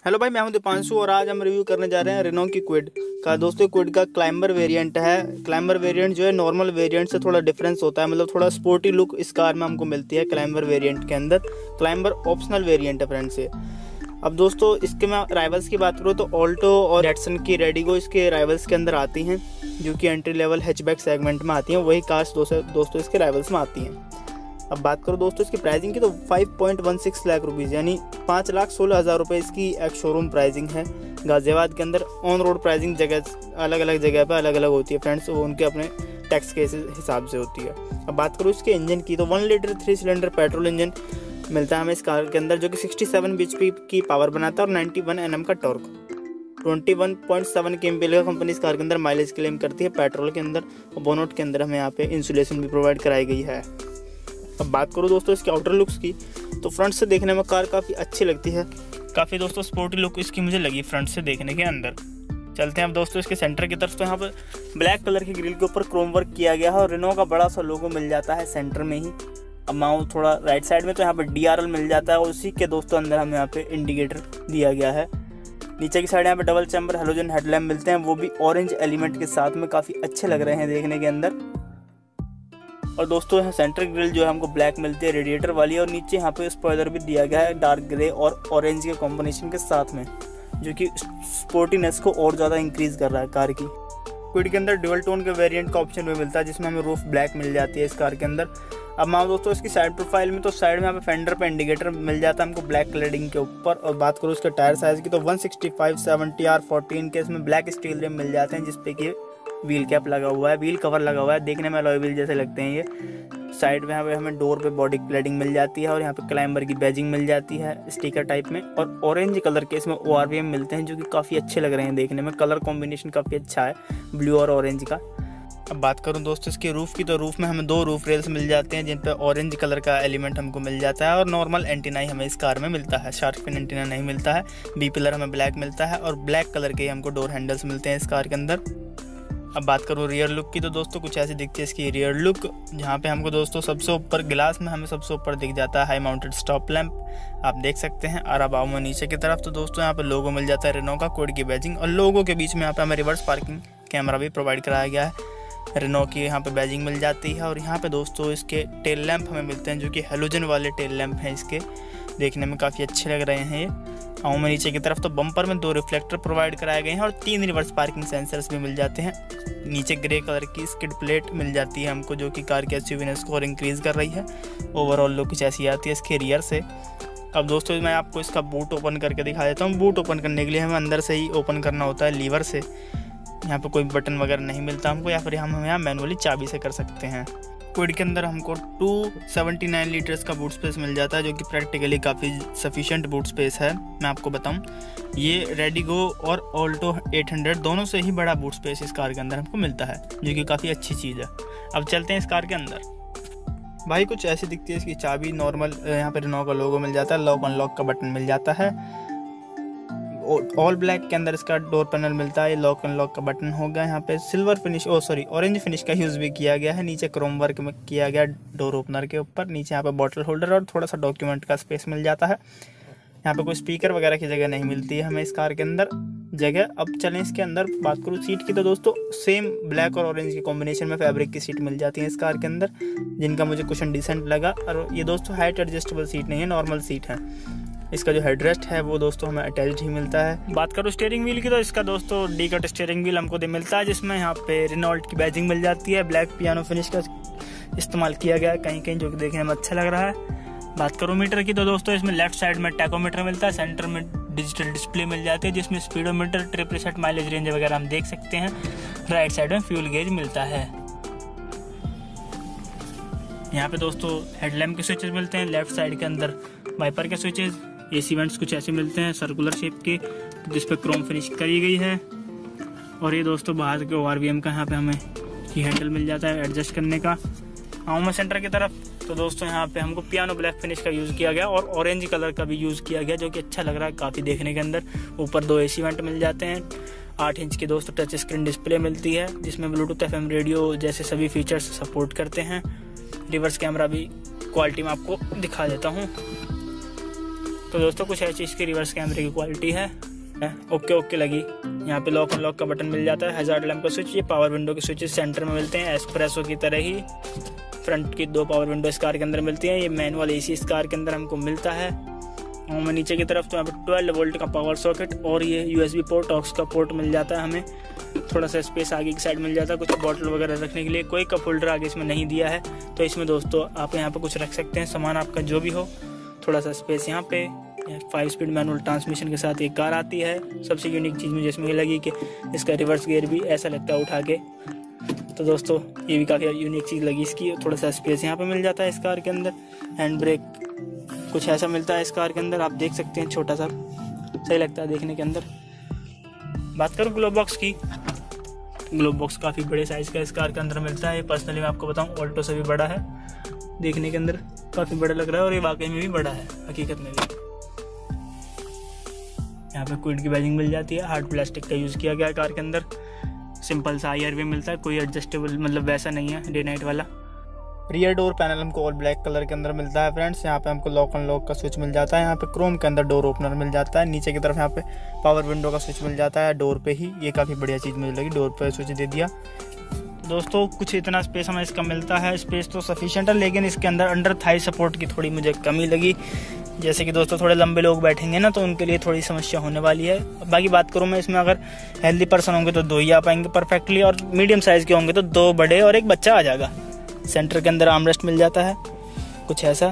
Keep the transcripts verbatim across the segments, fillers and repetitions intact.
Hello भाई, मैं हूं दीपांशु और आज हम रिव्यू करने जा रहे हैं रेनॉ की क्विड का। दोस्तों क्विड का क्लाइंबर वेरिएंट है। क्लाइंबर वेरिएंट जो है नॉर्मल वेरिएंट से थोड़ा डिफरेंस होता है, मतलब थोड़ा स्पोर्टी लुक इस कार में हमको मिलती है क्लाइंबर वेरिएंट के अंदर। क्लाइंबर ऑप्शनल वेरिएंट है फ्रेंड्स ये। अब दोस्तों इसके मैं राइवल्स की बात करूँ तो ऑल्टो और डैटसन की रेडिगो इसके राइवल्स के अंदर आती हैं, जो कि एंट्री लेवल हैचबैक सेगमेंट में आती हैं। वही कार्स दोस्तों दोस्तों इसके राइवल्स में आती हैं। अब बात करो दोस्तों इसकी प्राइसिंग की तो पाँच पॉइंट एक छह लाख रुपीज़ यानी पाँच लाख सोलह हज़ार रुपये इसकी एक शोरूम प्राइसिंग है गाज़ियाबाद के अंदर। ऑन रोड प्राइसिंग जगह अलग अलग जगह पर अलग अलग होती है फ्रेंड्स, वो उनके अपने टैक्स के हिसाब से होती है। अब बात करूँ इसके इंजन की तो one litre three cylinder petrol engine मिलता है हमें इस कार के अंदर, जो कि सड़सठ बीएचपी की पावर बनाता है और इक्यानवे एनएम का टॉर्क। इक्कीस पॉइंट सात केएमपी का कंपनी इस कार के अंदर माइलेज क्लेम करती है पेट्रोल के अंदर। और बोनट के अंदर हमें यहाँ पे इंसुलेशन भी प्रोवाइड कराई गई है। अब बात करूँ दोस्तों इसके आउटर लुक्स की तो फ्रंट से देखने में कार काफ़ी अच्छी लगती है। काफ़ी दोस्तों स्पोर्टी लुक इसकी मुझे लगी फ्रंट से देखने के अंदर। चलते हैं अब दोस्तों इसके सेंटर की तरफ। तो यहाँ पर ब्लैक कलर की ग्रिल के ऊपर क्रोम वर्क किया गया है और रेनॉ का बड़ा सा लोगो मिल जाता है सेंटर में ही। अब माउस थोड़ा राइट साइड में तो यहाँ पर डी आर एल मिल जाता है और उसी के दोस्तों अंदर हमें यहाँ पे इंडिकेटर दिया गया है। नीचे की साइड यहाँ पे डबल चैम्बर हेलोजन हेडलैम्प मिलते हैं, वो भी ऑरेंज एलिमेंट के साथ में काफ़ी अच्छे लग रहे हैं देखने के अंदर। और दोस्तों यहाँ सेंटर ग्रिल जो है हमको ब्लैक मिलती है रेडिएटर वाली, और नीचे यहाँ पे स्पॉइलर भी दिया गया है डार्क ग्रे और ऑरेंज के कॉम्बिनेशन के साथ में, जो कि स्पोर्टीनेस को और ज़्यादा इंक्रीज कर रहा है कार की। क्विड के अंदर डुअल टोन के वेरिएंट का ऑप्शन भी मिलता है, जिसमें हमें रूफ ब्लैक मिल जाती है इस कार के अंदर। अब मान दोस्तों इसकी साइड प्रोफाइल में तो साइड में यहाँ पे फेंडर पे इंडिकेटर मिल जाता है हमको ब्लैक क्लैडिंग के ऊपर। और बात करूँ उसके टायर साइज़ की तो एक सौ पैंसठ सेवेंटी आर फोर्टीन के इसमें ब्लैक स्टील रिम मिल जाते हैं, जिसपे कि व्हील कैप लगा हुआ है, व्हील कवर लगा हुआ है, देखने में अलॉय व्हील जैसे लगते हैं ये। साइड में यहाँ पे हमें डोर पे बॉडी क्लैडिंग मिल जाती है और यहाँ पे क्लाइंबर की बैजिंग मिल जाती है स्टिकर टाइप में। और ऑरेंज कलर के इसमें ओ आर वी एम मिलते हैं, जो कि काफ़ी अच्छे लग रहे हैं देखने में। कलर कॉम्बिनेशन काफ़ी अच्छा है ब्लू और ऑरेंज का। अब बात करूं दोस्तों इसके रूफ़ की तो रूफ़ में हमें दो रूफ रेल्स मिल जाते हैं, जिन पे ऑरेंज कलर का एलिमेंट हमको मिल जाता है। और नॉर्मल एंटीना ही हमें इस कार में मिलता है, शार्क फिन एंटीना नहीं मिलता है। बी पिलर हमें ब्लैक मिलता है और ब्लैक कलर के हमको डोर हैंडल्स मिलते हैं इस कार के अंदर। अब बात करूँ रियर लुक की तो दोस्तों कुछ ऐसी दिखती है इसकी रियर लुक, जहाँ पे हमको दोस्तों सबसे ऊपर ग्लास में हमें सबसे ऊपर दिख जाता है हाई माउंटेड स्टॉप लैंप, आप देख सकते हैं। और अब आओ मैं नीचे की तरफ तो दोस्तों यहाँ पे लोगो मिल जाता है रेनॉ का, कोड की बैजिंग, और लोगों के बीच में यहाँ पे हमें रिवर्स पार्किंग कैमरा भी प्रोवाइड कराया गया है। रेनॉ की यहाँ पे बैजिंग मिल जाती है। और यहाँ पे दोस्तों इसके टेल लैंप हमें मिलते हैं, जो कि हेलोजन वाले टेल लैंप हैं इसके, देखने में काफ़ी अच्छे लग रहे हैं ये। आऊँ मैं नीचे की तरफ तो बम्पर में दो रिफ्लेक्टर प्रोवाइड कराए गए हैं और तीन रिवर्स पार्किंग सेंसर्स भी मिल जाते हैं। नीचे ग्रे कलर की स्किड प्लेट मिल जाती है हमको, जो कि कार के एसयूवीनेस को और इंक्रीज़ कर रही है। ओवरऑल लुक कुछ ऐसी आती है इसके रियर से। अब दोस्तों मैं आपको इसका बूट ओपन करके दिखा देता हूँ। बूट ओपन करने के लिए हमें अंदर से ही ओपन करना होता है लीवर से, यहाँ पे कोई बटन वगैरह नहीं मिलता हमको, या फिर हम हम यहाँ मैनुअली चाबी से कर सकते हैं। क्विड के अंदर हमको दो सौ उन्यासी लीटर्स का बूट स्पेस मिल जाता है, जो कि प्रैक्टिकली काफ़ी सफिशिएंट बूट स्पेस है। मैं आपको बताऊं ये रेडिगो और ऑल्टो आठ सौ दोनों से ही बड़ा बूट स्पेस इस कार के अंदर हमको मिलता है, जो कि काफ़ी अच्छी चीज़ है। अब चलते हैं इस कार के अंदर। भाई कुछ ऐसी दिखती है इसकी चाबी, नॉर्मल यहाँ पर रेनॉ का लोगो मिल जाता है, लॉक अनलॉक का बटन मिल जाता है। ऑल ब्लैक के अंदर इसका डोर पैनल मिलता है, लॉक अनलॉक का बटन होगा। यहाँ पे silver finish oh sorry orange finish का यूज़ भी किया गया है। नीचे क्रोम वर्क में किया गया डोर ओपनर के ऊपर। नीचे यहाँ पे बॉटल होल्डर और थोड़ा सा डॉक्यूमेंट का स्पेस मिल जाता है। यहाँ पे कोई स्पीकर वगैरह की जगह नहीं मिलती है हमें इस कार के अंदर जगह। अब चलें इसके अंदर बात करूँ सीट की तो दोस्तों सेम ब्लैक और ऑरेंज के कॉम्बिनेशन में फैब्रिक की सीट मिल जाती है इस कार के अंदर, जिनका मुझे कुशन डिसेंट लगा। और ये दोस्तों हाइट एडजस्टेबल सीट नहीं है, नॉर्मल सीट है। इसका जो हेडरेस्ट है वो दोस्तों हमें अटैच्ड ही मिलता है। बात करूँ स्टीयरिंग व्हील की तो इसका दोस्तों डी कट स्टीयरिंग व्हील हमको दे मिलता है, जिसमें यहाँ पे रेनॉल्ट की बैजिंग मिल जाती है। ब्लैक पियानो फिनिश का इस्तेमाल किया गया है कहीं कहीं, जो कि देखने में अच्छा लग रहा है। बात करूँ मीटर की तो दोस्तों इसमें लेफ्ट साइड में टैकोमीटर मिलता है, सेंटर में डिजिटल डिस्प्ले मिल जाती है, जिसमें speedometer, trip reset, mileage range वगैरह हम देख सकते हैं। राइट साइड में फ्यूल गेज मिलता है। यहाँ पे दोस्तों हेडलैम्प के स्विचेस मिलते हैं, लेफ्ट साइड के अंदर वाइपर के स्विचेस। एसी वेंट्स कुछ ऐसे मिलते हैं सर्कुलर शेप के, जिस पे क्रोम फिनिश करी गई है। और ये दोस्तों बाहर के ओ आर वी एम का यहाँ पे हमें की हैंडल मिल जाता है एडजस्ट करने का। आऊँ मैं सेंटर की तरफ तो दोस्तों यहाँ पे हमको पियानो ब्लैक फिनिश का यूज़ किया गया और ऑरेंज कलर का भी यूज़ किया गया, जो कि अच्छा लग रहा है काफ़ी देखने के अंदर। ऊपर दो एसी वेंट मिल जाते हैं। आठ इंच की दोस्तों टच स्क्रीन डिस्प्ले मिलती है, जिसमें ब्लूटूथ एफ एम रेडियो जैसे सभी फीचर्स सपोर्ट करते हैं। रिवर्स कैमरा भी क्वालिटी में आपको दिखा देता हूँ। तो दोस्तों कुछ ऐसी इसकी रिवर्स कैमरे की क्वालिटी है। ओके ओके लगी। यहाँ पे लॉक अनलॉक का बटन मिल जाता है, हैजार्ड लैम्प का स्विच, ये पावर विंडो के स्विचेस सेंटर में मिलते हैं एस्प्रेसो की तरह ही। फ्रंट की दो पावर विंडो इस कार के अंदर मिलती है। ये मैनुअल एसी इस कार के अंदर हमको मिलता है। और मैं नीचे की तरफ तो यहाँ पे ट्वेल्व वोल्ट का पावर सॉकेट और ये यूएसबी पोर्ट ऑक्स का पोर्ट मिल जाता है हमें। थोड़ा सा स्पेस आगे की साइड मिल जाता है कुछ बॉटल वगैरह रखने के लिए। कोई कप होल्डर आगे इसमें नहीं दिया है, तो इसमें दोस्तों आप यहाँ पे कुछ रख सकते हैं, सामान आपका जो भी हो। थोड़ा सा स्पेस यहाँ पे। फाइव स्पीड मैनुअल ट्रांसमिशन के साथ एक कार आती है। सबसे यूनिक चीज़ मुझे इसमें लगी कि इसका रिवर्स गियर भी ऐसा लगता है उठा के। तो दोस्तों ये भी काफ़ी यूनिक चीज़ लगी इसकी। थोड़ा सा स्पेस यहाँ पे मिल जाता है इस कार के अंदर। हैंड ब्रेक कुछ ऐसा मिलता है इस कार के अंदर, आप देख सकते हैं, छोटा सा सही लगता है देखने के अंदर। बात करूँ ग्लोब बॉक्स की, ग्लोब बॉक्स काफ़ी बड़े साइज़ का इस कार के अंदर मिलता है। पर्सनली मैं आपको बताऊँ ऑल्टो से भी बड़ा है, देखने के अंदर काफ़ी बड़ा लग रहा है और ये वाकई में भी बड़ा है हकीकत में भी। यहाँ पे क्विड की बैजिंग मिल जाती है। हार्ड प्लास्टिक का यूज़ किया गया है कार के अंदर। सिंपल सा आईआर भी मिलता है, कोई एडजस्टेबल मतलब वैसा नहीं है डे नाइट वाला। रियर डोर पैनल हमको ऑल ब्लैक कलर के अंदर मिलता है फ्रेंड्स। यहाँ पे हमको लॉक अनलॉक का स्विच मिल जाता है। यहाँ पे क्रोम के अंदर डोर ओपनर मिल जाता है। नीचे की तरफ यहाँ पे पावर विंडो का स्विच मिल जाता है डोर पे ही। ये काफ़ी बढ़िया चीज़ मुझे लगी, डोर पे स्विच दे दिया। दोस्तों कुछ इतना स्पेस हमें इसका मिलता है। स्पेस तो सफिशिएंट है, लेकिन इसके अंदर अंडर थाई सपोर्ट की थोड़ी मुझे कमी लगी। जैसे कि दोस्तों थोड़े लंबे लोग बैठेंगे ना, तो उनके लिए थोड़ी समस्या होने वाली है। बाकी बात करूँ मैं इसमें, अगर हेल्दी पर्सन होंगे तो दो ही आ पाएंगे परफेक्टली, और मीडियम साइज़ के होंगे तो दो बड़े और एक बच्चा आ जाएगा। सेंटर के अंदर आर्मरेस्ट मिल जाता है कुछ ऐसा।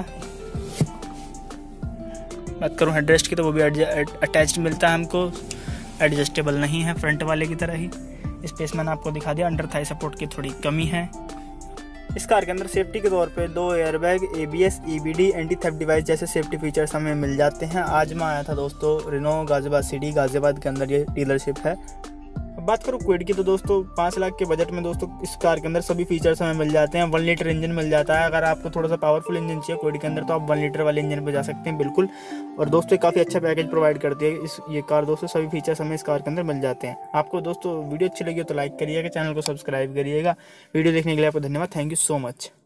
बात करूँ हेडरेस्ट की तो वो भी अटैच्ड मिलता है हमको, एडजस्टेबल नहीं है फ्रंट वाले की तरह ही। स्पेस मैंने आपको दिखा दिया, अंडर थाई सपोर्ट की थोड़ी कमी है। इस कार के अंदर सेफ्टी के तौर पे दो airbag, ABS, EBD, anti theft device जैसे सेफ्टी फीचर्स हमें मिल जाते हैं। आज मैं आया था दोस्तों रिनो गाजियाबाद सिटी, गाजियाबाद के अंदर ये डीलरशिप है। अब बात करूँ क्विड की तो दोस्तों पाँच लाख के बजट में दोस्तों इस कार के अंदर सभी फीचर्स हमें मिल जाते हैं। वन लीटर इंजन मिल जाता है। अगर आपको थोड़ा सा पावरफुल इंजन चाहिए क्विड के अंदर तो आप वन लीटर वाले इंजन पे जा सकते हैं बिल्कुल। और दोस्तों काफ़ी अच्छा पैकेज प्रोवाइड करती है इस ये कार। दोस्तों सभी फीचर्स हमें इस कार के अंदर मिल जाते हैं। आपको दोस्तों वीडियो अच्छी लगी हो तो लाइक करिएगा, चैनल को सब्सक्राइब करिएगा। वीडियो देखने के लिए आपको धन्यवाद। Thank you so much.